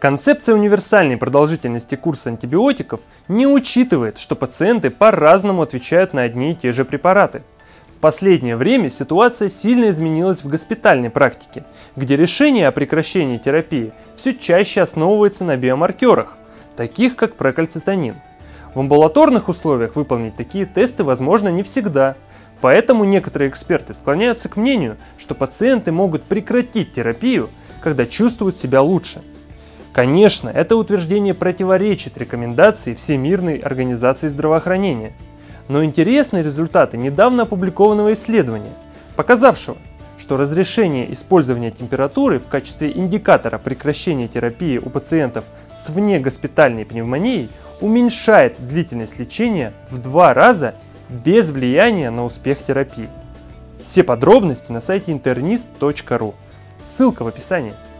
Концепция универсальной продолжительности курса антибиотиков не учитывает, что пациенты по-разному отвечают на одни и те же препараты. В последнее время ситуация сильно изменилась в госпитальной практике, где решение о прекращении терапии все чаще основывается на биомаркерах, таких как прокальцитонин. В амбулаторных условиях выполнить такие тесты возможно не всегда, поэтому некоторые эксперты склоняются к мнению, что пациенты могут прекратить терапию, когда чувствуют себя лучше. Конечно, это утверждение противоречит рекомендации Всемирной организации здравоохранения, но интересны результаты недавно опубликованного исследования, показавшего, что разрешение использования температуры в качестве индикатора прекращения терапии у пациентов с внегоспитальной пневмонией уменьшает длительность лечения в 2 раза без влияния на успех терапии. Все подробности на сайте internist.ru. Ссылка в описании.